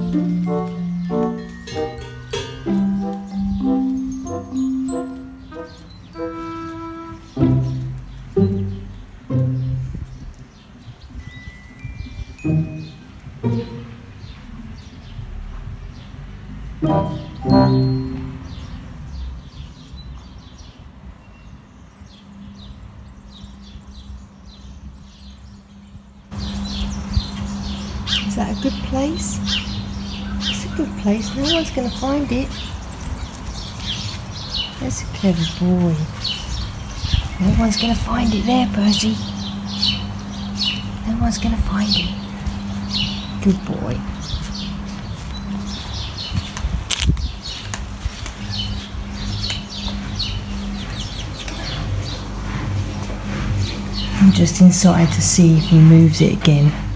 Is that a good place? It's a good place, no one's going to find it. That's a clever boy. No one's going to find it there, Percy. No one's going to find it. Good boy. I'm just inside to see if he moves it again.